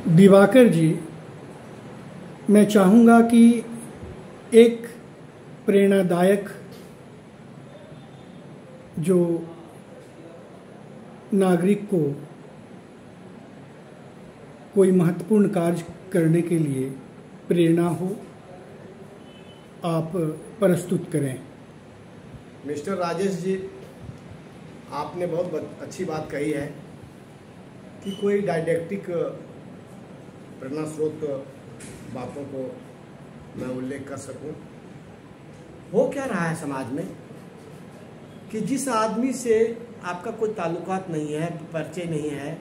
दिवाकर जी, मैं चाहूँगा कि एक प्रेरणादायक जो नागरिक को कोई महत्वपूर्ण कार्य करने के लिए प्रेरणा हो, आप प्रस्तुत करें। मिस्टर राजेश जी, आपने बहुत अच्छी बात कही है कि कोई डायडेक्टिक प्रेरणा स्रोत बातों को मैं उल्लेख कर सकूं। हो क्या रहा है समाज में कि जिस आदमी से आपका कोई ताल्लुकात नहीं है, परिचय नहीं है,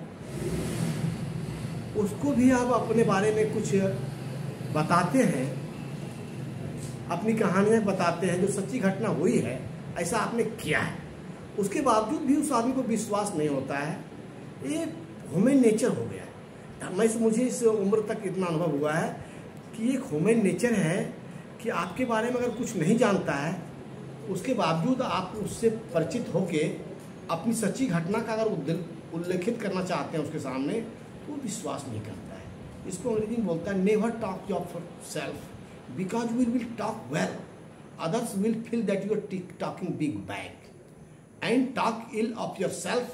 उसको भी आप अपने बारे में कुछ बताते हैं, अपनी कहानियां बताते हैं, जो सच्ची घटना हुई है, ऐसा आपने किया है, उसके बावजूद भी उस आदमी को विश्वास नहीं होता है। ये ह्यूमन नेचर हो गया है। मुझे इस उम्र तक इतना अनुभव हुआ है कि एक ह्यूमन नेचर है कि आपके बारे में अगर कुछ नहीं जानता है, उसके बावजूद आप उससे परिचित होके अपनी सच्ची घटना का अगर उल्लेखित करना चाहते हैं उसके सामने, तो विश्वास नहीं करता है। इसको अंग्रेजी में बोलता है never talk yourself because we will talk well, others will feel that you are talking big bag and talk ill of yourself.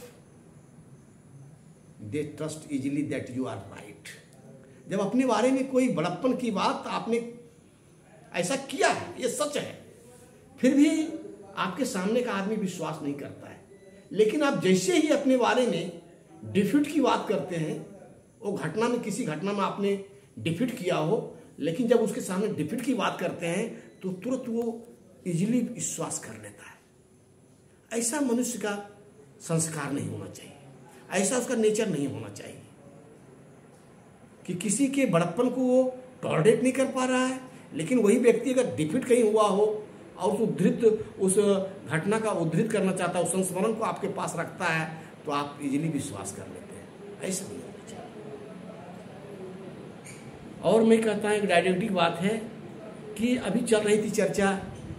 They trust easily that you are right. जब अपने बारे में कोई बड़प्पन की बात आपने ऐसा किया है, ये सच है, फिर भी आपके सामने का आदमी विश्वास नहीं करता है। लेकिन आप जैसे ही अपने बारे में डिफीट की बात करते हैं, वो घटना में, किसी घटना में आपने डिफीट किया हो, लेकिन जब उसके सामने डिफीट की बात करते हैं तो तुरंत वो इजीली विश्वास कर लेता है। ऐसा मनुष्य का संस्कार नहीं होना चाहिए, ऐसा उसका नेचर नहीं होना चाहिए कि किसी के बड़प्पन को वो टॉलरेट नहीं कर पा रहा है, लेकिन वही व्यक्ति अगर डिफीट कहीं हुआ हो और उस घटना का उद्धृत करना चाहता है, उस संस्मरण को आपके पास रखता है, तो आप इजीली विश्वास कर लेते हैं। ऐसा नहीं होना चाहिए। और मैं कहता हूं एक डायडेक्टिक बात है कि अभी चल रही थी चर्चा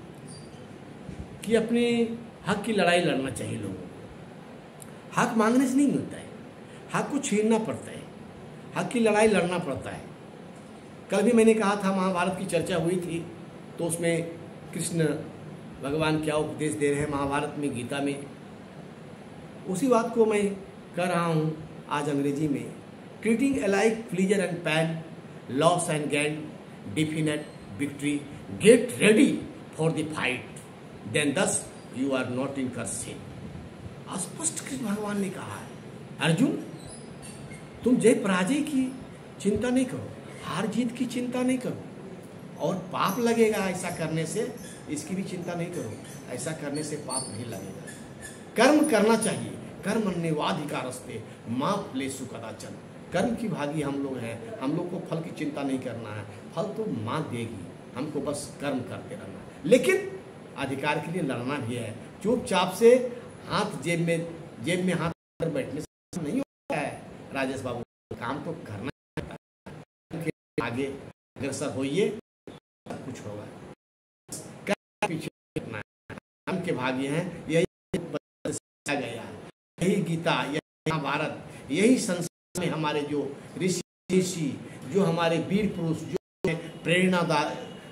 कि अपने हक की लड़ाई लड़ना चाहिए लोगों को। हक मांगने से नहीं मिलता है, हक को छीनना पड़ता है, हक की लड़ाई लड़ना पड़ता है। कल भी मैंने कहा था, महाभारत की चर्चा हुई थी, तो उसमें कृष्ण भगवान क्या उपदेश दे रहे हैं महाभारत में, गीता में, उसी बात को मैं कह रहा हूँ आज अंग्रेजी में। Treating alike pleasure and pain, loss and gain, definite victory, get ready for the fight, then thus you are not in sin. स्पष्ट कृष्ण भगवान ने कहा है, अर्जुन तुम जय पराजय की चिंता नहीं करो, हार जीत की चिंता नहीं करो, और पाप लगेगा ऐसा करने से, इसकी भी चिंता नहीं करो, ऐसा करने से पाप नहीं लगेगा। कर्म करना चाहिए, कर्मण्येवाधिकारस्ते मा फलेषु कदाचन। कर्म की भागी हम लोग हैं, हम लोग को फल की चिंता नहीं करना है, फल तो माँ देगी, हमको बस कर्म करते रहना है। लेकिन अधिकार के लिए लड़ना भी है। चुपचाप से हाथ जेब में हाथ कर बैठने से नहीं होता है। राजेश बाबू, काम तो करना है, आगे अग्रसर होइए, सब कुछ होगा। पीछे हम के भागी हैं, यही गया, यही गीता, यही महाभारत, यही संसार में हमारे जो ऋषि, जो हमारे वीर पुरुष, जो प्रेरणादार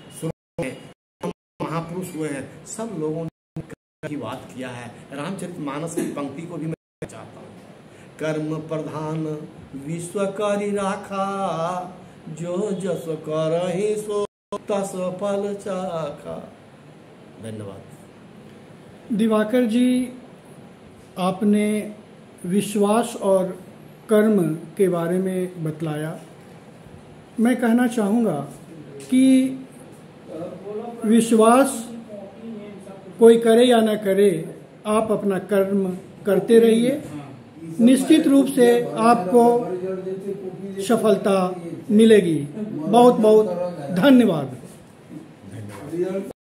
महापुरुष हुए हैं, सब लोगों ने की बात किया है। रामचरितमानस की पंक्ति को भी मैं चाहता हूँ, कर्म प्रधान विश्व करि राखा, जो जस करहि सो तस फल चाखा। धन्यवाद। दिवाकर जी, आपने विश्वास और कर्म के बारे में बतलाया। मैं कहना चाहूँगा कि विश्वास कोई करे या ना करे, आप अपना कर्म करते रहिए, निश्चित रूप से आपको सफलता मिलेगी। बहुत बहुत धन्यवाद।